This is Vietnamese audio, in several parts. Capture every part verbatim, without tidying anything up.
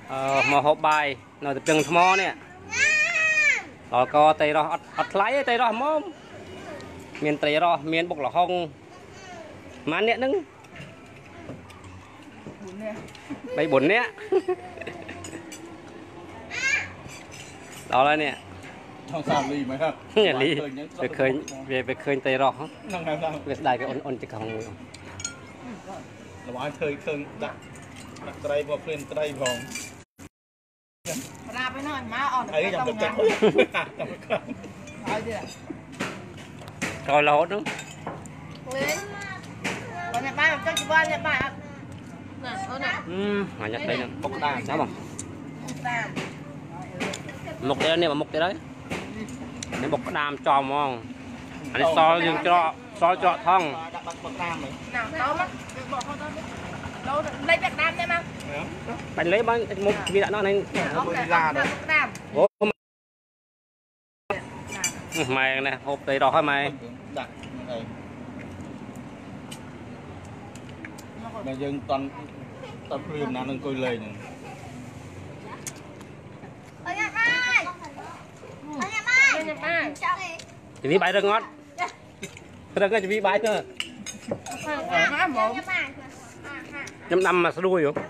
mà hộp bài nó tập trung thmo nè rồi co tay đó ọt lấy tay đó mông miền tay đó miền bọc là không má nè nứng bay bốn nè đó là nè không sao ly mấy ha nhà ly về khơi về về khơi tay đó về đại cái ôn ôn chỉ không người là mọi thời khơi đặt đặt tay vào phên tay vòng ra với nó má on ấy trong cái rồi là hốt đúng còn nhà ba cho chị ba nhà ba nè ôn nè mà nhặt đây nè bốc đà sao bằng một cái này mà một cái đấy nếu bọc đam cho mong anh so dương cho so cho thông nào đâu mắt đâu lấy Việt Nam nha mang bạn lấy bao một vì đã nó này ra đấy mày nè hộp tay đỏ thôi mày là dân toàn tập luyện nào đừng coi lời nhỉ chỉ vì bài rất ngon rất cái chỉ vì bài cơ nhâm năm mà sao đuôi không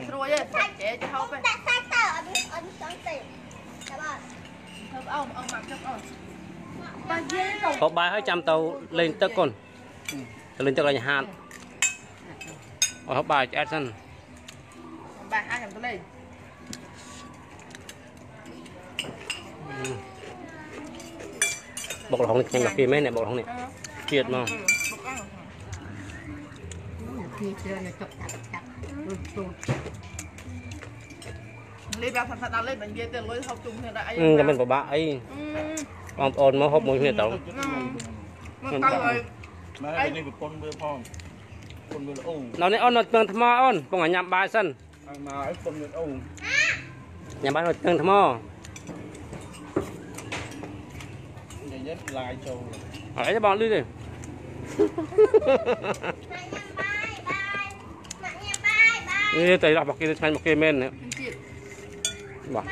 có bài hai trăm tàu lên tất con lên tất là nhà hàng ở bài cho Edson bài hai trăm tàu lên bọc lỏng này là kia mấy này bọc lỏng này triệt mà lên bao thật thật lên bệnh viện tiền lối học chung thì đã ừ cái bên của bạn ấy ông ôn mà hộp mũi huyết tẩu nó này ôn nó tương thầm ôn bằng ở nhằm bài sân nhằm bài nó tương thầm ở đây bọn lưu đi như tay đọc một cái thành một cái men nữa bỏ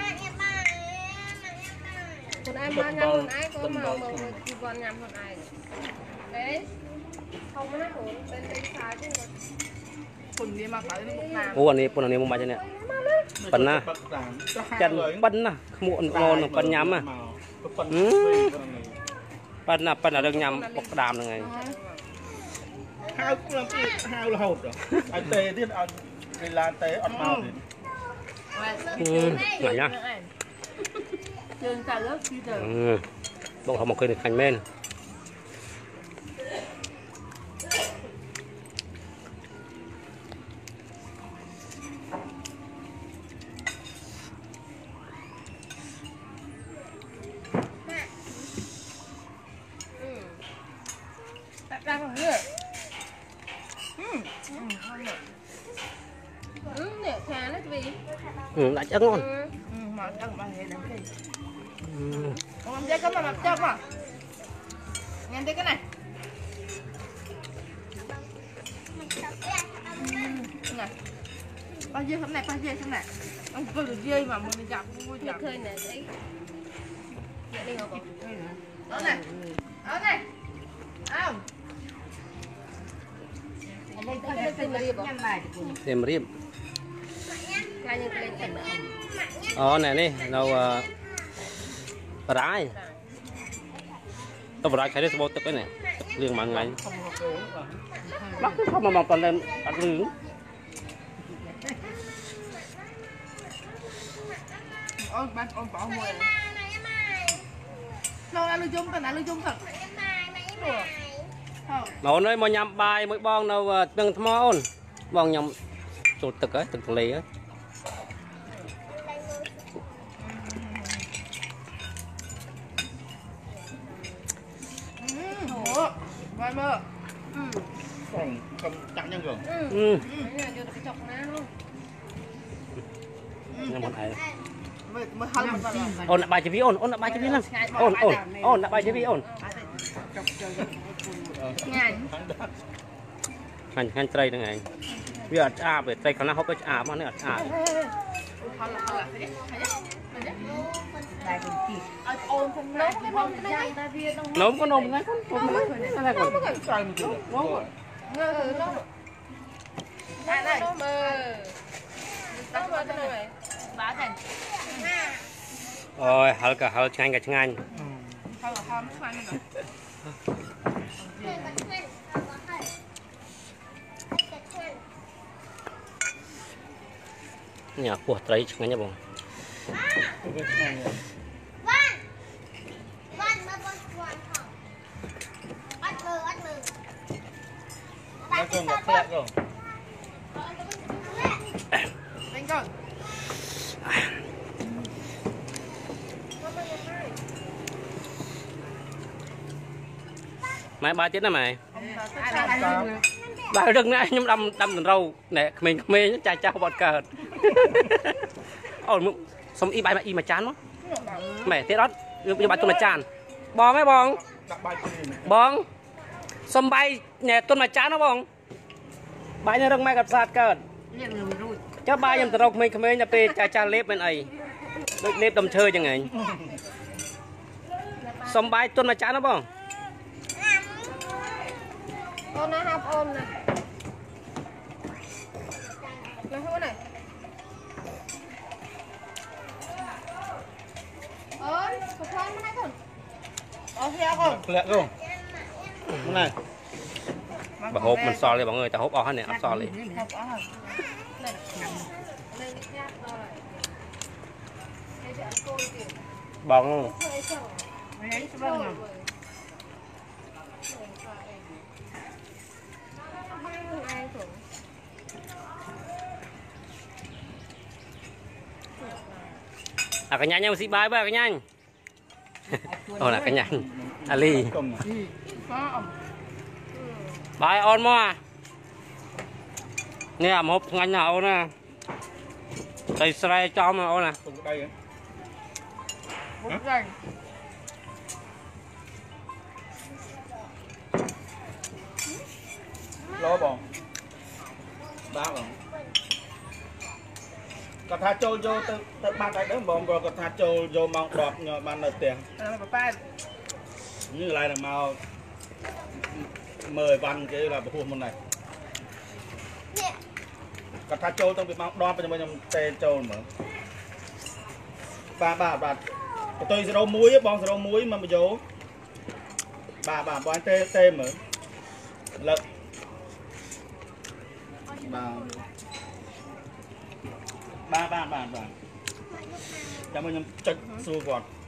con ai mà nhầm con ai có màu màu chỉ còn nhầm con ai đấy không có nát hồn bên đây sai chứ phần gì mà phải một nàng ô anh ấy phần này mua bài cho nè phần na chân phân na muộn ngon phần nhắm à phần là phần là được nhắm bọc đàm là ngày hao cũng làm hao là hột rồi anh tê tiếp anh là tê ăn màu thì này nhá trường cả lớp khi giờ bọc họ một cây được thành men ra còn nữa ừ nè khá nó vì ừ đã chắc ngon ừ mà ăn mà hệ làm gì không ăn dây có mà mặt trong à nghe thấy cái này này bao nhiêu hôm này bao nhiêu hôm này ông tôi được dây mà mình chạm vui chạm khơi này đấy đi không đó này đó này không thêm riêng ờ này đi đâu rái tôi rái khai đấy bột cái này liền mà ngày bắt không mà mọc toàn lên ăn lưỡng ôi bạn ôi bỏ mồi đâu là lưu chung tên là lưu chung thật mà ôn ơi mà nhắm bài mỗi bong đâu từng thầm ôn bong nhầm sụt tực ấy tực lì ấy vai mơ còn không chặn nhân rồi ừ nhưng mà thầy ôn lại bài chỉ vi ôn ôn lại bài chỉ vi lắm ôn ôn ôn lại bài chỉ vi ôn hành hành tray nữa này វាអត់ឆ្អាបទេត្រីកណ្ណាហូបទៅឆ្អាបមកនេះអត់ឆ្អាបเขาละเขาละไปดิไปดิไปดิ đại bình chỉ เอาโอนคนน้องไม่พอไม่ได้ ta viên đông នំក៏នំហ្នឹងខ្ញុំហ្នឹងតែគាត់ใส่มันคือเงอน้องได้ได้เออต้องมาตัวไหนบ้าแต่អូយហឹលក៏ហឹលឆ្ងាញ់ក៏ឆ្ងាញ់เขาละเขาไม่ฟังกันញ៉ាពោះត្រីឆ្ងាញ់ហ៎បង nó còn một phẹt rồi เป็นก่อนម៉ែបាយទៀតណាម៉ែอะไรបាយរឹងណាស់ខ្ញុំដាំដាំដង្រូវណែក្មេងៗចាស់ចាស់បាត់កើតអូសុំអ៊ីបាយមកអ៊ីមួយចានមកម៉ែទៀតអត់យកបាយទុនមួយចានបងហ៎បង đặt bài chơi này បងសុំបាយណែទុនមួយចានណាបងបាយនេះរឹងម៉ែកាត់ស្អាតកើត liền lùi rụi ចុះបាយខ្ញុំទៅរកក្មេងៗទៅពេលចាស់ចាស់លេបមិនអីដូចលេបដុំឈើចឹងហ៎សុំបាយទុនមួយចានណាបងโอนนะครับโอนนะมาพูดหน่อยเอ้ยขอพรมาให้ก่อนโอเคก่อน phẹt rồi cái này បើហូបមិនសល់ទេបងអើយតែហូបអស់ហើយនេះអត់សល់ទេขอบอ่ะเลยเลยยากเลยไอ้เจ้าโกยดิបងเคยส่ง mấy đấy cho vâng nào ไอ้ถุงអាកញ្ញាញ៉ាំស៊ីបាយបើអាកញ្ញាញអូនអាកញ្ញាអាលី cầm à ก็បាយអូនមកនេះអាមហូបឆ្ងាញ់ណាស់អូនណាត្រីស្រែចំអូនណា không có đây ấy บุกใหญ่ lo bò ba bò có tha trôi vô từ từ ban đại đó bò rồi có tha trôi vô mong đọt nhờ ban ở tiền แล้วป้าป้า như lại là màu mười văn cái là bộ môn này có tha trôi trong bị mong đọt bây giờ mình tê trôi mà ba ba ba tôi sẽ đâu muối bong sẽ đâu muối mà bây giờ bà bà bón tê tê mà lợn bà ba ba ba ba cho mình chặt xua gọt